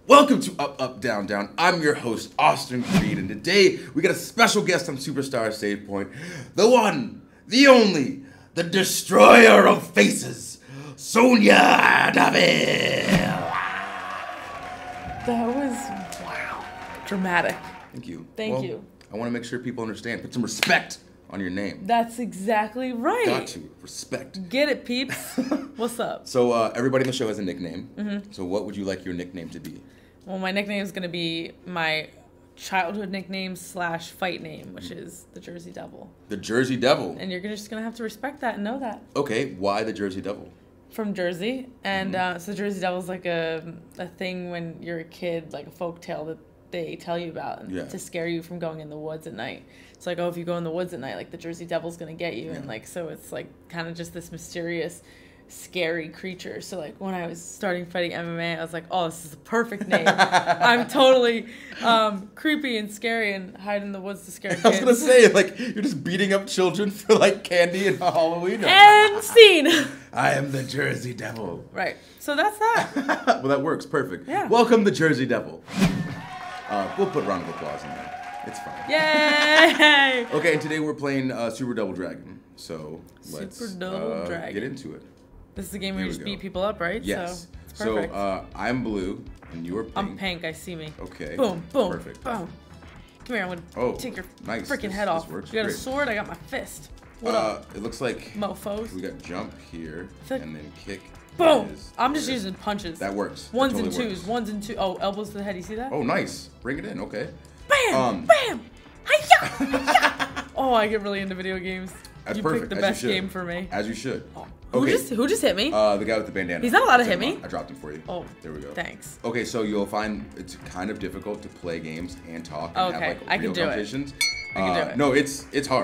Welcome to Up, Up, Down, Down. I'm your host, Austin Creed, and today we got a special guest on Superstar Save Point. The one, the only, the destroyer of faces, Sonia Deville. That was, wow, dramatic. Thank you. Thank you. I want to make sure people understand. Put some respect on your name. That's exactly right. Got to. Respect. Get it, peeps. What's up? So everybody in the show has a nickname. Mm-hmm. So what would you like your nickname to be? Well, my nickname is going to be my childhood nickname / fight name, which is the Jersey Devil. The Jersey Devil. And you're just going to have to respect that and know that. Okay, why the Jersey Devil? From Jersey. And so Jersey Devil is like a thing when you're a kid, like a folk tale that they tell you about to scare you from going in the woods at night. It's like, oh, if you go in the woods at night, like the Jersey Devil's going to get you. And like, so it's like kind of just this mysterious, scary creature. So like when I was starting fighting MMA, I was like, oh, this is the perfect name. I'm totally creepy and scary and hide in the woods to scare kids. I was gonna say, like, you're just beating up children for like candy and Halloween. And scene. I am the Jersey Devil. Right. So that's that. Well, that works perfect. Yeah. Welcome the Jersey Devil. We'll put a round of applause in there. It's fine. Yay! Okay, and today we're playing Super Double Dragon. So let's Super Double Dragon. get into it. This is a game where you just beat people up, right? Yes. So it's perfect. I'm blue and you are pink. I'm pink. I see me. Okay. Boom, boom, Perfect. boom. Come here. I'm gonna take your freaking head off. Works You got great. a sword. I got my fist. What up, It looks like mofos? we got jump here like- and then kick. Boom! I'm just using punches. That works. That Ones totally and twos. works. Ones and two. Oh, elbows to the head. You see that? Oh, nice. Bring it in. Okay. Bam! Bam! Hi-ya! Hi-ya! Oh, I get really into video games. That's you perfect. picked the As best you should. game for me. As you should. Oh. Okay. Who just hit me? The guy with the bandana. He's not allowed to Set hit him me. up. I dropped him for you. Oh, there we go. Thanks. Okay, so you'll find it's kind of difficult to play games and talk and have like I real can do it. competitions. I can do it. No, it's hard.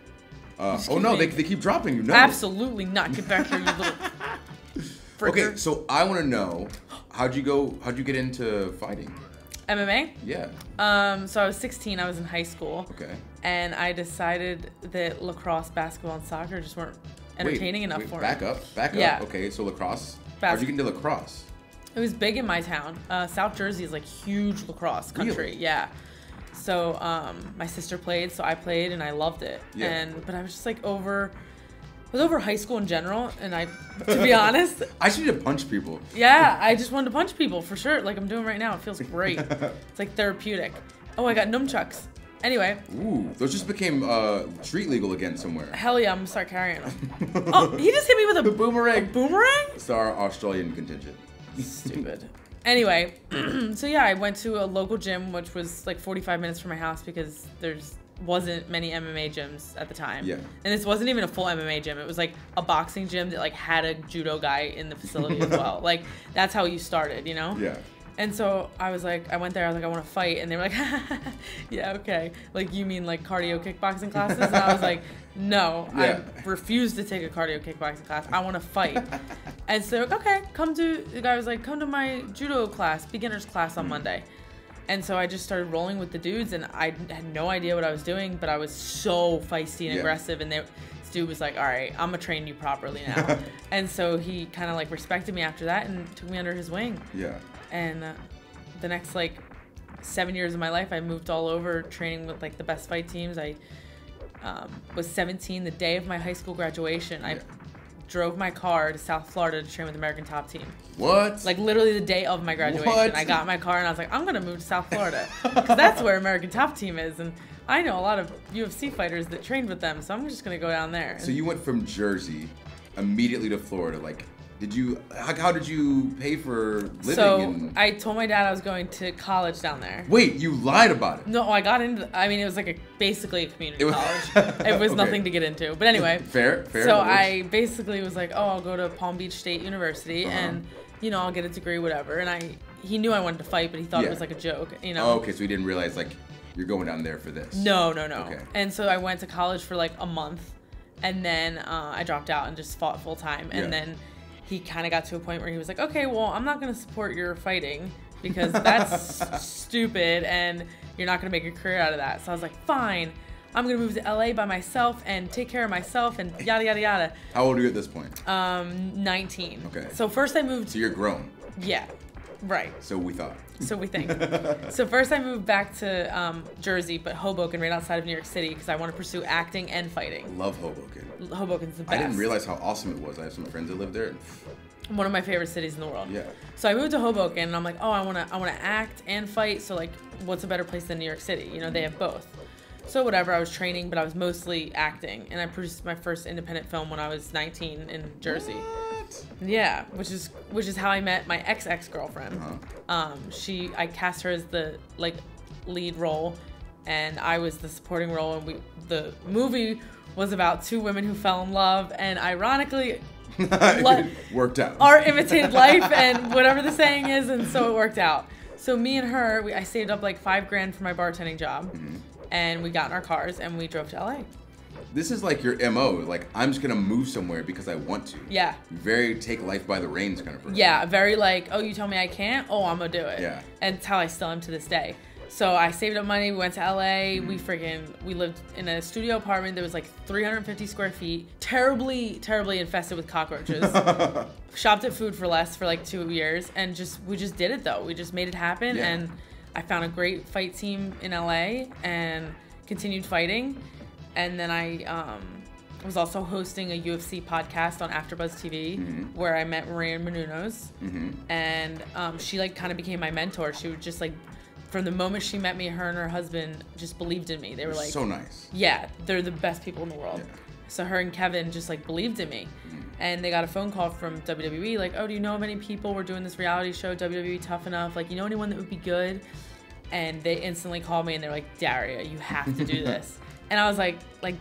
Oh no, they keep dropping you. No. Absolutely not. Get back here, you little. Fricker. Okay, so I want to know how'd you get into fighting? MMA? Yeah. So I was 16. I was in high school. Okay. And I decided that lacrosse, basketball, and soccer just weren't entertaining enough for me. Back up. Yeah. Okay, so lacrosse. How'd you get into lacrosse? It was big in my town. South Jersey is like huge lacrosse country. Really? Yeah. So my sister played, so I played, and I loved it. Yeah. But I was just like over high school in general, and to be honest, I just need to punch people. yeah, I just wanted to punch people for sure, like I'm doing right now. It feels great. It's like therapeutic. Oh, I got nunchucks. Anyway. Ooh, those just became street legal again somewhere. Hell yeah, I'm gonna start carrying them. Oh, he just hit me with a boomerang. A boomerang? It's our Australian contingent. Stupid. Anyway, so yeah, I went to a local gym, which was like 45 minutes from my house because wasn't many MMA gyms at the time. Yeah. And this wasn't even a full MMA gym. It was like a boxing gym that like had a judo guy in the facility as well. Like that's how you started, you know? Yeah. And so I went there, I was like, I want to fight. And they were like, yeah, okay. Like, you mean like cardio kickboxing classes? And I was like, no, Yeah. I refuse to take a cardio kickboxing class. I want to fight. And so they're like, okay, the guy was like, come to my judo class, beginner's class on Monday. And so I just started rolling with the dudes, and I had no idea what I was doing, but I was so feisty and aggressive. And this dude was like, all right, I'm going to train you properly now. And so he kind of like respected me after that and took me under his wing. Yeah. And the next like 7 years of my life, I moved all over training with like the best fight teams. I was 17 the day of my high school graduation. I drove my car to South Florida to train with the American Top Team. What? Like literally the day of my graduation. What? I got in my car and I was like, I'm gonna move to South Florida because that's where American Top Team is, and I know a lot of UFC fighters that trained with them, so I'm just gonna go down there. So you went from Jersey immediately to Florida. Like, how did you pay for living? So I told my dad I was going to college down there. Wait, you lied about it. No, I got into. I mean, it was like basically a community college. It was Okay. nothing to get into. But anyway, fair. So I basically was like, oh, I'll go to Palm Beach State University and I'll get a degree, whatever. And he knew I wanted to fight, but he thought it was like a joke, Oh, okay, so he didn't realize like you're going down there for this. No. Okay. And so I went to college for like a month, and then I dropped out and just fought full time. And then he kind of got to a point where he was like, okay, well, I'm not going to support your fighting because that's stupid and you're not going to make a career out of that. So I was like, fine, I'm going to move to LA by myself and take care of myself and yada, yada, yada. How old are you at this point? 19. Okay. So first I moved. So you're grown. Yeah. Right. So we thought. So we think. So first I moved back to Jersey, but Hoboken, right outside of New York City, because I want to pursue acting and fighting. Love Hoboken. Hoboken's the best. I didn't realize how awesome it was. I have some friends that live there. One of my favorite cities in the world. Yeah. So I moved to Hoboken, and I'm like, oh, I wanna act and fight. So like, what's a better place than New York City? You know, they have both. So whatever, I was training, but I was mostly acting, and I produced my first independent film when I was 19 in Jersey. What? Yeah, which is how I met my ex-girlfriend. I cast her as the like lead role, and I was the supporting role, and the movie was about two women who fell in love, and ironically. Worked out. Art imitated life, and whatever the saying is, and so it worked out. So me and her, I saved up like $5,000 for my bartending job, and we got in our cars and we drove to LA. This is like your MO. Like, I'm just gonna move somewhere because I want to. Yeah. Very take life by the reins kind of person. Yeah, very like, oh, you tell me I can't? Oh, I'm gonna do it. Yeah. And it's how I still am to this day. So I saved up money, we went to LA, we lived in a studio apartment that was like 350 square feet, terribly infested with cockroaches. Shopped at Food for Less for like 2 years, and we just did it though. We just made it happen, and I found a great fight team in LA and continued fighting. And then I was also hosting a UFC podcast on AfterBuzz TV, where I met Maria Menounos, and she like kind of became my mentor. She would just like, from the moment she met me, her and her husband just believed in me. They were like, so nice. Yeah, they're the best people in the world. Yeah. So her and Kevin just like believed in me. And they got a phone call from WWE like, oh, do you know of any people? We're doing this reality show, WWE Tough Enough. Like, you know anyone that would be good? And they instantly called me and they're like, Daria, you have to do this. And I was like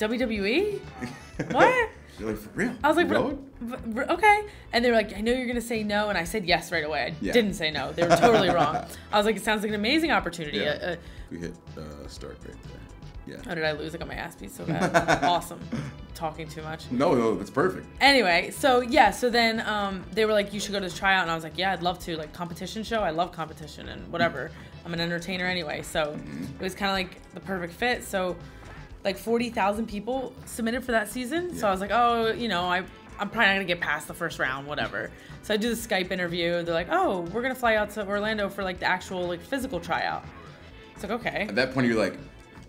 WWE? What? You're like, for real? I was like, okay. And they were like, I know you're going to say no. And I said yes right away. I didn't say no. They were totally wrong. I was like, it sounds like an amazing opportunity. Yeah. We hit start right there. Yeah. Oh, did I lose? I got my ass beat so bad. Awesome. Talking too much. No, that's perfect. Anyway, so then they were like, you should go to this tryout. And I was like, yeah, I'd love to. Like, competition show. I love competition and whatever. I'm an entertainer anyway. So it was kind of like the perfect fit. So like 40,000 people submitted for that season. Yeah. So I was like, oh, you know, I'm probably not gonna get past the first round, whatever. So I do the Skype interview. They're like, oh, we're gonna fly out to Orlando for like the actual like physical tryout. It's like, okay. At that point, you're like,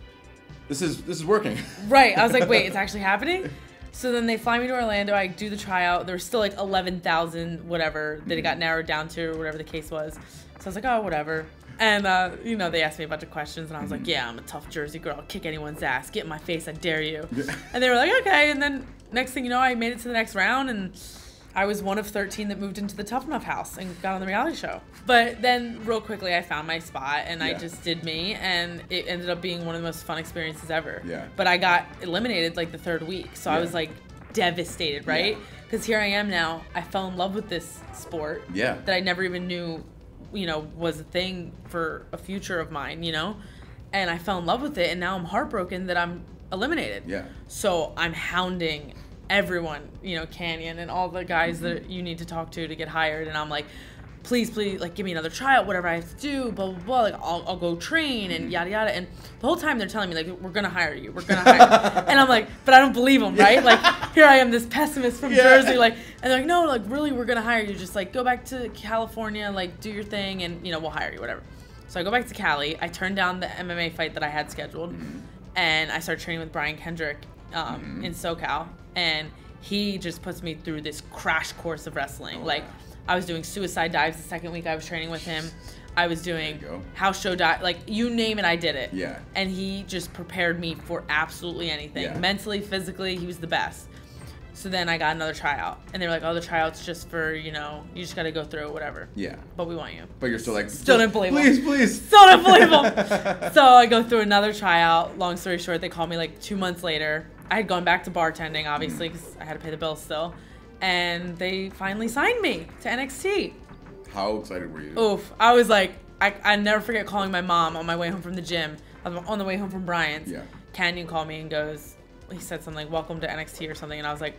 this is working. Right. I was like, wait, it's actually happening? So then they fly me to Orlando. I do the tryout. There was still like 11,000 whatever that it got narrowed down to, or whatever the case was. So I was like, oh, whatever. And, you know, they asked me a bunch of questions, and I was like, yeah, I'm a tough Jersey girl. I'll kick anyone's ass. Get in my face. I dare you. Yeah. And they were like, okay. And then next thing you know, I made it to the next round, and I was one of 13 that moved into the Tough Enough house and got on the reality show. But then real quickly, I found my spot, and I just did me, and it ended up being one of the most fun experiences ever. Yeah. But I got eliminated like the third week, so I was like devastated, right? Because here I am now. I fell in love with this sport that I never even knew, you know, was a thing for a future of mine, you know? And I fell in love with it, and now I'm heartbroken that I'm eliminated. Yeah. So I'm hounding everyone, you know, Canyon and all the guys that you need to talk to get hired, and I'm like, please, like, give me another tryout, whatever I have to do, blah, blah, blah, like, I'll go train, and yada, yada, and the whole time they're telling me, like, we're gonna hire you, and I'm like, but I don't believe them, right? Like, here I am, this pessimist from Jersey, like, and they're like, no, like, really, we're gonna hire you, just, like, go back to California, like, do your thing, and, you know, we'll hire you, whatever. So I go back to Cali, I turn down the MMA fight that I had scheduled, and I start training with Brian Kendrick in SoCal, and he just puts me through this crash course of wrestling, like, I was doing suicide dives the second week I was training with him. I was doing house show dive, like, you name it, I did it. Yeah. And he just prepared me for absolutely anything. Yeah. Mentally, physically, he was the best. So then I got another tryout. And they were like, oh, the tryout's just for, you know, you just got to go through it, whatever. Yeah. But we want you. But you're still like, still didn't believe him. Please. Still didn't believe him. So I go through another tryout. Long story short, they called me like 2 months later. I had gone back to bartending, obviously, because I had to pay the bills still. And they finally signed me to NXT. How excited were you? Oof. I was like, I never forget calling my mom on my way home from the gym. I was on the way home from Brian's. Yeah. Canyon called me and he said something like, welcome to NXT or something. And I was like,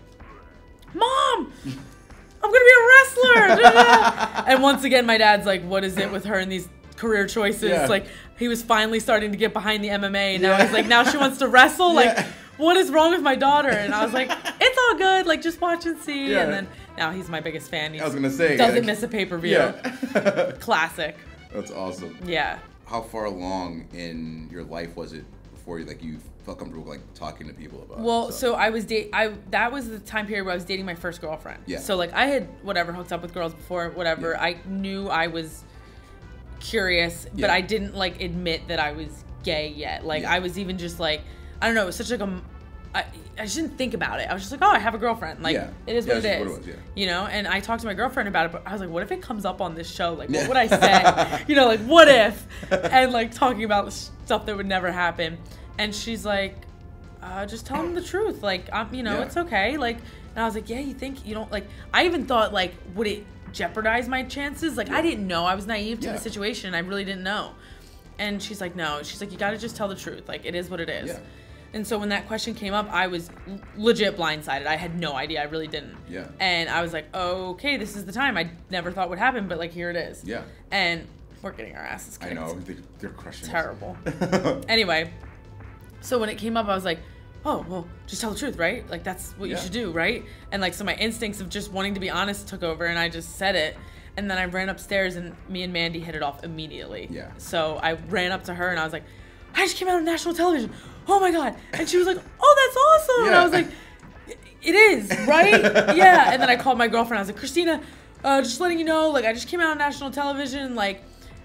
Mom, I'm going to be a wrestler. And once again, my dad's like, what is it with her and these career choices? Yeah. Like, he was finally starting to get behind the MMA. And now he's like, now she wants to wrestle? Like, what is wrong with my daughter? And I was like, it's all good. Like, just watch and see. Yeah. And then now he's my biggest fan. I was gonna say, doesn't miss a pay-per-view. Yeah. Classic. That's awesome. Yeah. How far along in your life was it before you felt comfortable like talking to people about it? Well, so I was that was the time period where I was dating my first girlfriend. Yeah. So like I had hooked up with girls before, whatever. Yeah. I knew I was curious, but I didn't like admit that I was gay yet. Like I was even just like, I don't know, it was such like I just didn't think about it. I was just like, oh, I have a girlfriend. Like, it is what it is. What it was, you know? And I talked to my girlfriend about it, but I was like, what if it comes up on this show? Like, what would I say? You know, like, what if? And, like, talking about stuff that would never happen. And she's like, just tell him the truth. Like, you know, it's okay. Like, and I was like, yeah, you think you don't, like, I even thought, like, would it jeopardize my chances? Like, I didn't know. I was naive to the situation. I really didn't know. And she's like, no. She's like, you got to just tell the truth. Like, it is what it is. Yeah. And so when that question came up, I was legit blindsided. I had no idea. I really didn't. Yeah. And I was like, okay, this is the time. I never thought would happen, but like here it is. Yeah. And we're getting our asses kicked. I know. They're crushing. Terrible. Anyway, so when it came up, I was like, oh, well, just tell the truth, right? Like that's what you should do, right? And like so my instincts of just wanting to be honest took over, and I just said it. And then I ran upstairs, and me and Mandy hit it off immediately. Yeah. So I ran up to her, and I was like, I just came out on national television. Oh my God. And she was like, oh, that's awesome. Yeah. And I was like, it is, right? Yeah. And then I called my girlfriend. I was like, Christina, just letting you know, like, I just came out on national television. Like,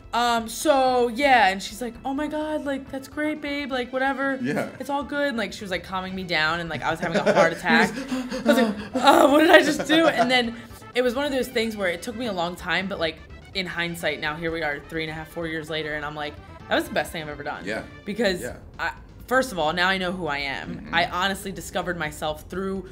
so yeah. And she's like, oh my God, like, that's great, babe. Like, whatever. Yeah. It's all good. And like, she was like calming me down, and like, I was having a heart attack. I was like, oh, what did I just do? And then it was one of those things where it took me a long time, but like, in hindsight, now here we are 3.5, 4 years later, and I'm like, that was the best thing I've ever done. Yeah. Because first of all, now I know who I am. Mm-hmm. I honestly discovered myself through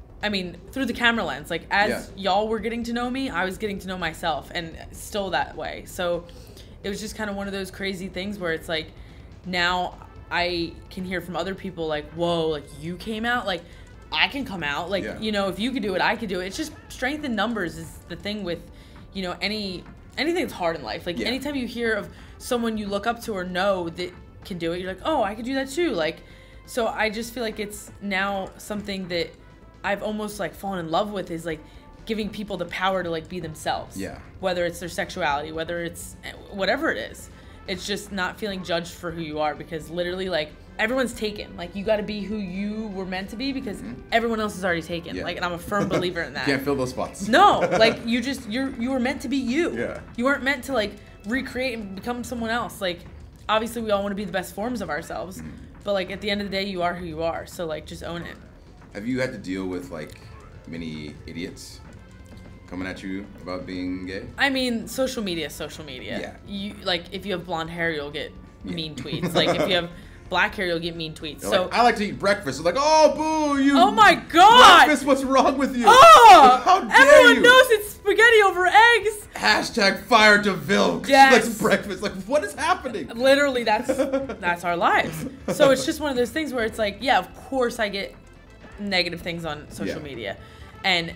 the camera lens. Like, as y'all were getting to know me, I was getting to know myself, and still that way. So it was just kind of one of those crazy things where it's like, now I can hear from other people like, whoa, like, you came out? Like, I can come out. Like, you know, if you could do it, I could do it. It's just strength in numbers is the thing with, you know, anything that's hard in life. Like, anytime you hear of someone you look up to or know that can do it, you're like, oh, I could do that too. Like, so I just feel like it's now something that I've almost like fallen in love with, is like giving people the power to like be themselves. Yeah. Whether it's their sexuality, whether it's whatever it is. It's just not feeling judged for who you are, because literally like everyone's taken. Like, you got to be who you were meant to be, because everyone else is already taken. Like, and I'm a firm believer in that. Can't fill those spots. No, like you were meant to be you. Yeah. You weren't meant to like recreate and become someone else. Like, obviously we all want to be the best forms of ourselves, but like at the end of the day, you are who you are. So like, just own it. Have you had to deal with like many idiots coming at you about being gay? I mean, social media. Yeah. You like, if you have blonde hair, you'll get mean tweets. Like, if you have black hair, you'll get mean tweets. They're so like, I like to eat breakfast. They're like, oh, boo, you. Oh my God. Breakfast, what's wrong with you? Oh, how dare everyone you? knows it's spaghetti over eggs. Hashtag fire DeVille. Yes. She likes breakfast. Like, what is happening? Literally, that's our lives. So it's just one of those things where it's like, yeah, of course I get negative things on social media, and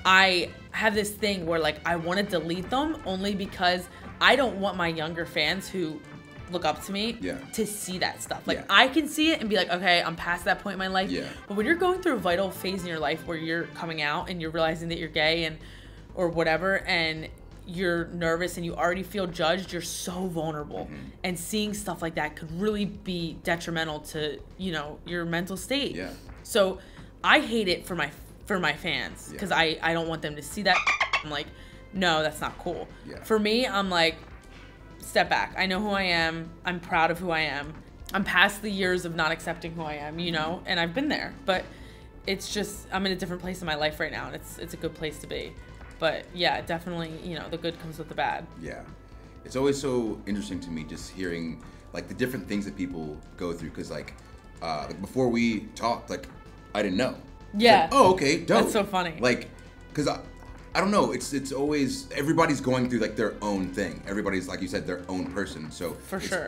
I have this thing where like I want to delete them only because I don't want my younger fans who look up to me to see that stuff. Like, I can see it and be like, okay, I'm past that point in my life. But when you're going through a vital phase in your life where you're coming out and you're realizing that you're gay and or whatever, and you're nervous and you already feel judged, you're so vulnerable. And seeing stuff like that could really be detrimental to, you know, your mental state. So I hate it for my fans, because I don't want them to see that. I'm like, no, that's not cool. For me, I'm like, step back. I know who I am. I'm proud of who I am. I'm past the years of not accepting who I am, you know, and I've been there. But it's just, I'm in a different place in my life right now, and it's a good place to be. But yeah, definitely, you know, the good comes with the bad. Yeah. It's always so interesting to me just hearing like the different things that people go through, because like before we talked, like I didn't know. Yeah. Like, oh, okay, dope. That's so funny. Like, because I don't know. It's always, everybody's going through like their own thing. Everybody's, like you said, their own person. So for sure,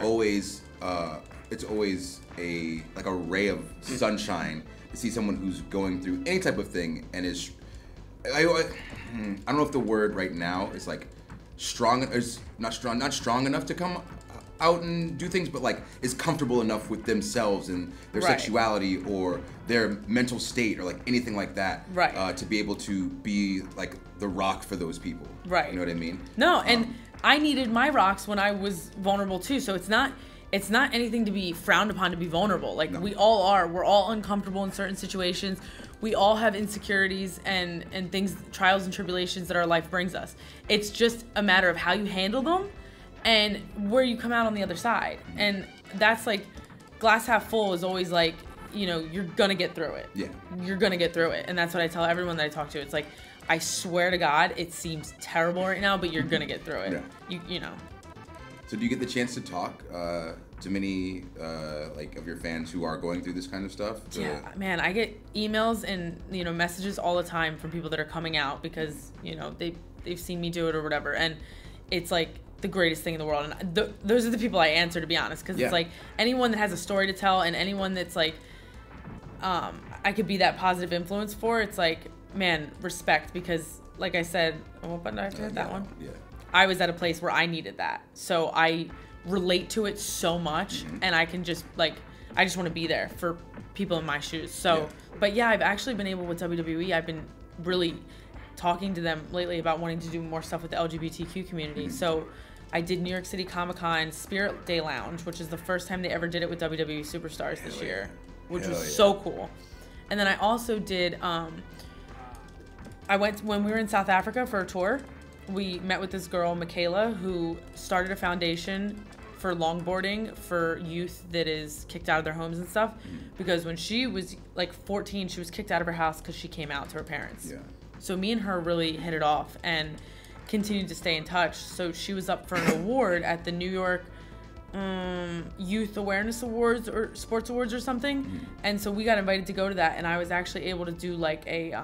it's always a like a ray of sunshine to see someone who's going through any type of thing and is. I don't know if the word right now is like strong. Is not strong enough to come out and do things, but like is comfortable enough with themselves and their sexuality or their mental state or like anything like that, to be able to be like the rock for those people. Right. You know what I mean? No, and I needed my rocks when I was vulnerable too. So it's not anything to be frowned upon to be vulnerable. Like we all are. We're all uncomfortable in certain situations. We all have insecurities and things, trials and tribulations that our life brings us. It's just a matter of how you handle them and where you come out on the other side. And that's like, glass half full is always like, you know, you're gonna get through it. Yeah. You're gonna get through it. And that's what I tell everyone that I talk to. It's like, I swear to God, it seems terrible right now, but you're gonna get through it. Yeah. You know. So do you get the chance to talk to many like of your fans who are going through this kind of stuff? Yeah, man, I get emails and messages all the time from people that are coming out because they've seen me do it or whatever, and it's like the greatest thing in the world. And those are the people I answer, to be honest, because it's like anyone that has a story to tell and anyone that's like I could be that positive influence for. It's like, man, respect, because like I said, what button do I have to hit? That one? Yeah. I was at a place where I needed that. So I relate to it so much, and I can just I just want to be there for people in my shoes. So, but yeah, I've actually been able with WWE, I've been really talking to them lately about wanting to do more stuff with the LGBTQ community. So I did New York City Comic-Con Spirit Day Lounge, which is the first time they ever did it with WWE Superstars this year, which was so cool. And then I also did, I went, when we were in South Africa for a tour, we met with this girl, Michaela, who started a foundation for longboarding for youth that is kicked out of their homes and stuff. Because when she was like 14, she was kicked out of her house because she came out to her parents. Yeah. So me and her really hit it off and continued to stay in touch. So she was up for an award at the New York Youth Awareness Awards or Sports Awards or something. And so we got invited to go to that, and I was actually able to do like a,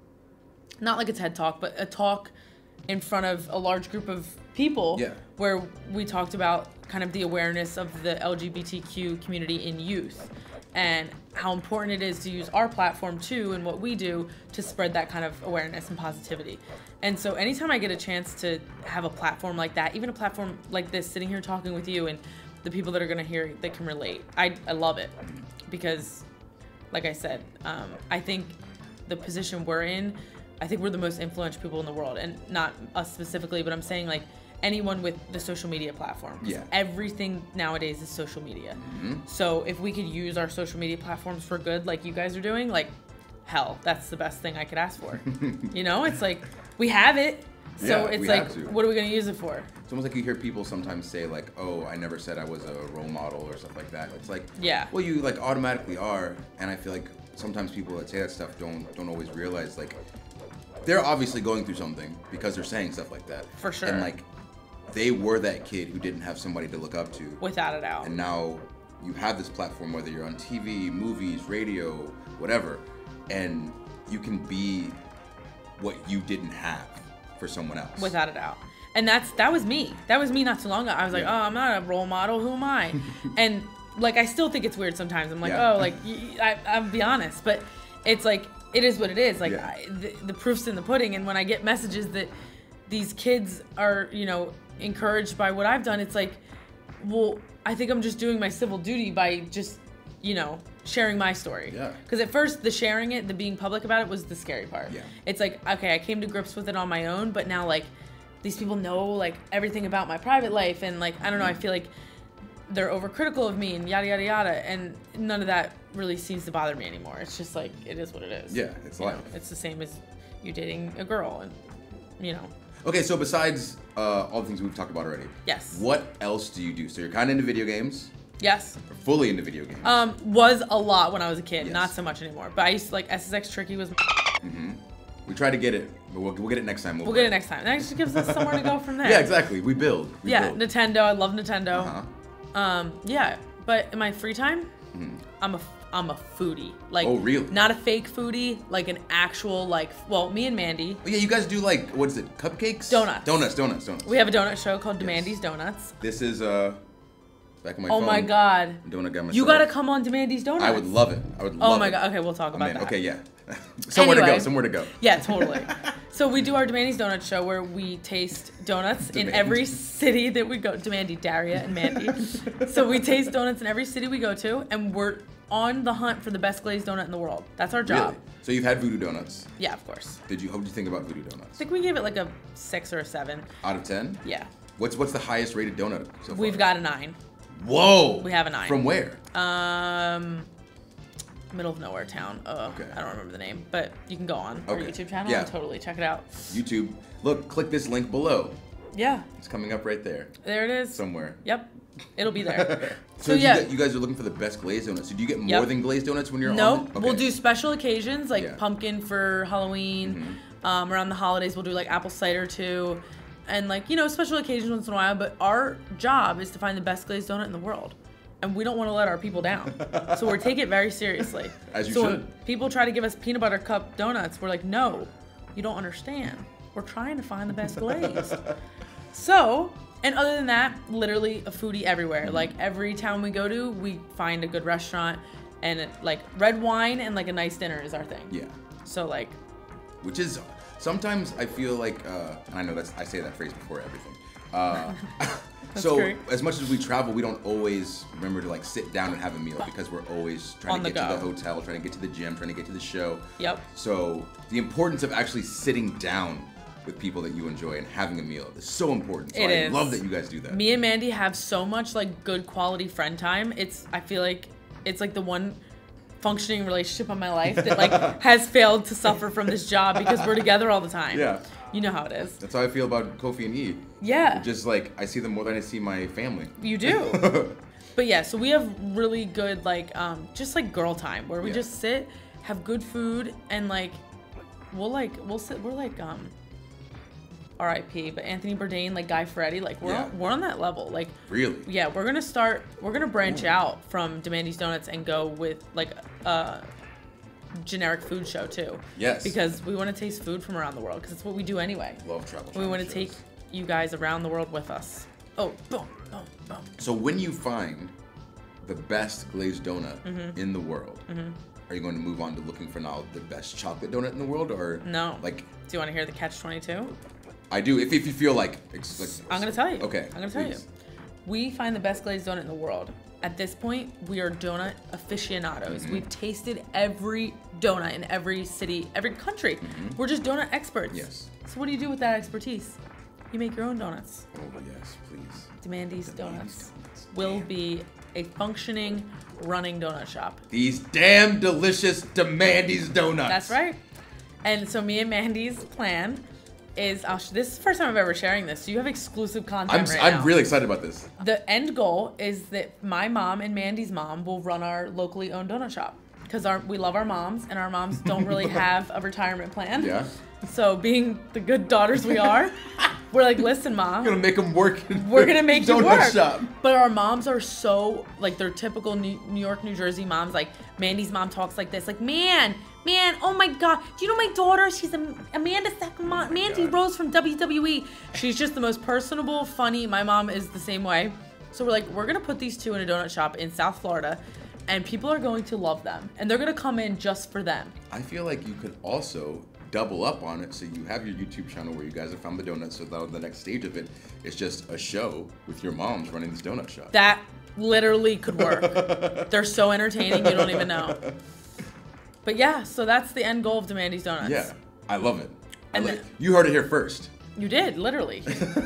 not like a TED Talk, but a talk in front of a large group of people where we talked about kind of the awareness of the LGBTQ community in youth and how important it is to use our platform too and what we do to spread that kind of awareness and positivity. And so anytime I get a chance to have a platform like that, even a platform like this, sitting here talking with you and the people that are going to hear it, that can relate, I love it, because like I said, I think the position we're in, I think we're the most influential people in the world, and not us specifically, but I'm saying like anyone with the social media platform. Yeah. Everything nowadays is social media. So if we could use our social media platforms for good, like you guys are doing, like, hell, that's the best thing I could ask for. It's like, we have it. So it's like, what are we going to use it for? It's almost like you hear people sometimes say like, oh, I never said I was a role model or stuff like that. It's like, well, you like automatically are. And I feel like sometimes people that say that stuff don't always realize like, they're obviously going through something because they're saying stuff like that. For sure. And like, they were that kid who didn't have somebody to look up to. Without a doubt. And now you have this platform, whether you're on TV, movies, radio, whatever, and you can be what you didn't have for someone else. Without a doubt. And that was me. That was me not too long ago. I was like, oh, I'm not a role model. Who am I? And like, I still think it's weird sometimes. I'm like, oh, like, I'll be honest. But it's like, it is what it is. Like, the proof's in the pudding. And when I get messages that these kids are, encouraged by what I've done, it's like, well, I think I'm just doing my civil duty by just, sharing my story. Yeah. Because at first, the sharing it, the being public about it was the scary part. Yeah. It's like, okay, I came to grips with it on my own, but now, like, these people know, like, everything about my private life. And, like, I don't know, I feel like they're overcritical of me and yada, yada, yada. And none of that really seems to bother me anymore. It's just like, it is what it is. Yeah, it's life. It's the same as you dating a girl and, Okay, so besides all the things we've talked about already. Yes. What else do you do? So you're kind of into video games. Yes. Or fully into video games. Was a lot when I was a kid. Yes. Not so much anymore. But I used to like SSX Tricky was. We tried to get it, but we'll get it next time. We'll get it next time. That just gives us somewhere to go from there. Yeah, exactly. We build. We build. Nintendo. I love Nintendo. Yeah, but in my free time, I'm a foodie. Like, oh, really? Not a fake foodie, like an actual, me and Mandy. Oh, yeah, you guys do, like, what is it, cupcakes? Donuts. Donuts. We have a donut show called Mandy's Donuts. This is, back on my phone. Oh my God. Donut guy myself. You gotta come on Demandy's Donuts. I would love it. I would love it. Oh my God. Okay, we'll talk about that. Okay, yeah. Somewhere to go. Yeah, totally. So we do our Demandy's Donut show where we taste donuts in every city that we go. Demandy, Daria, and Mandy. So we taste donuts in every city we go to, and we're on the hunt for the best glazed donut in the world. That's our job. Really? So you've had Voodoo Donuts? Yeah, of course. What did you think about Voodoo Donuts? I think we gave it like a 6 or a 7. Out of 10? Yeah. What's the highest rated donut so far? We've got a 9. Whoa! We have a 9. From where? Middle of nowhere town. Okay. I don't remember the name, but you can go on our YouTube channel and totally check it out. YouTube. Look, click this link below. Yeah. It's coming up right there. There it is. Somewhere. Yep. It'll be there. So yeah. You guys are looking for the best glazed donuts. So do you get more than glazed donuts when you're on? No, we'll do special occasions like pumpkin for Halloween. Around the holidays, we'll do like apple cider too. And like, special occasions once in a while. But our job is to find the best glazed donut in the world. And we don't want to let our people down. So we take it very seriously. As you should. When people try to give us peanut butter cup donuts, we're like, no, you don't understand. We're trying to find the best glaze. So, and other than that, literally a foodie everywhere. Like every town we go to, we find a good restaurant, and like red wine and like a nice dinner is our thing. Yeah. So like. Which is, sometimes I feel like, and I know I say that phrase before everything. So great. As much as we travel, we don't always remember to like sit down and have a meal because we're always trying to get to the hotel, trying to get to the gym, trying to get to the show. Yep. So the importance of actually sitting down with people that you enjoy and having a meal is so important. So I love that you guys do that. Me and Mandy have so much like good quality friend time. I feel like it's like the one functioning relationship in my life that like has failed to suffer from this job because we're together all the time. Yeah. You know how it is. That's how I feel about Kofi and E. Yeah. Just like I see them more than I see my family. You do. But yeah, so we have really good like just like girl time where we just sit, have good food, and like we'll sit. We're like R.I.P. But Anthony Bourdain, like Guy Fieri, like we're on that level. Like really. Yeah, we're gonna branch out from Demandy's Donuts and go with like generic food show too. Yes. Because we want to taste food from around the world because it's what we do anyway. Love travel. We want to take you guys around the world with us. Oh, boom, boom, boom. So when you find the best glazed donut in the world, are you going to move on to looking for now the best chocolate donut in the world, or no? Like, do you want to hear the catch-22? I do. If you feel like I'm gonna tell you. Okay. I'm gonna tell you. We find the best glazed donut in the world. At this point, we are donut aficionados. We've tasted every donut in every city, every country. We're just donut experts. Yes. So what do you do with that expertise? You make your own donuts. Oh, yes, please. Demandy's Donuts will be a functioning, running donut shop. These damn delicious Demandy's Donuts. That's right. And so me and Mandy's plan is, this is the first time I'm ever sharing this, so you have exclusive content right now. I'm really excited about this. The end goal is that my mom and Mandy's mom will run our locally owned donut shop because we love our moms, and our moms don't really have a retirement plan. Yeah. So being the good daughters we are, we're like, listen, Mom. We're gonna make them work. We're gonna make you work. Shop. But our moms are so, like, they're typical New York, New Jersey moms. Like, Mandy's mom talks like this, like, man, oh my God, do you know my daughter? She's Amanda Sacramento, Mandy Rose from WWE. She's just the most personable, funny. My mom is the same way. So we're like, we're gonna put these two in a donut shop in South Florida, and people are going to love them, and they're gonna come in just for them. I feel like you could also double up on it, so you have your YouTube channel where you guys have found the donuts, so that the next stage of it is just a show with your moms running this donut shop. That literally could work. They're so entertaining, you don't even know. But yeah, so that's the end goal of Demandy's Donuts. Yeah, I love it. And you heard it here first. You did, literally.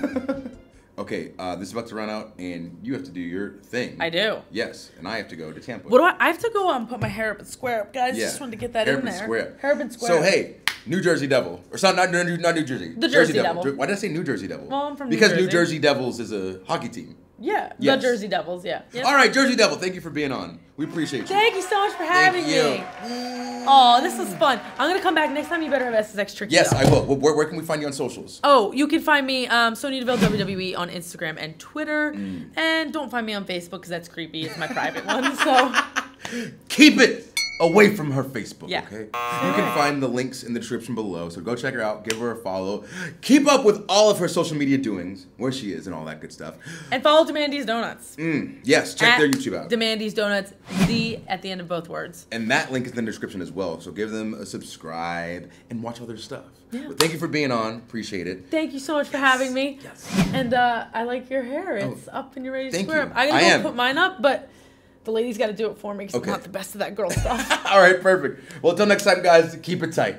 Okay, this is about to run out, and you have to do your thing. I do. Yes, and I have to go to Tampa. What do I have to go and put my hair up and square up, guys. Just wanted to get that in there. Hair up and square. So hey, New Jersey Devil, or not New Jersey. The Jersey Devil. Why did I say New Jersey Devil? Well, I'm from New Jersey. Because New New Jersey Devils is a hockey team. Yeah, yes. The Jersey Devils, yeah. Yep. All right, Jersey Devil, thank you for being on. We appreciate you. Thank you so much for having me. Oh, this was fun. I'm going to come back next time. You better have SSX Tricky. Yes, I will. Where can we find you on socials? Oh, you can find me, Sonya Deville WWE on Instagram and Twitter. And don't find me on Facebook because that's creepy. It's my private one. So keep it away from her Facebook, Yeah. okay? You can find the links in the description below, so go check her out, give her a follow. Keep up with all of her social media doings, where she is and all that good stuff. And follow Demandy's Donuts. Yes, check their YouTube out. Demandy's Donuts, D at the end of both words. And that link is in the description as well, so give them a subscribe and watch all their stuff. Yeah. But thank you for being on, appreciate it. Thank you so much for having me. Yes. And I like your hair. It's up and you're ready to Thank square you. up. I'm going to go put mine up, but the ladies got to do it for me because I'm not the best of that girl stuff. All right, perfect. Well, until next time, guys, keep it tight.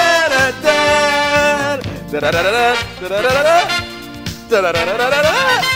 Da da da da da da da da da da da da da da da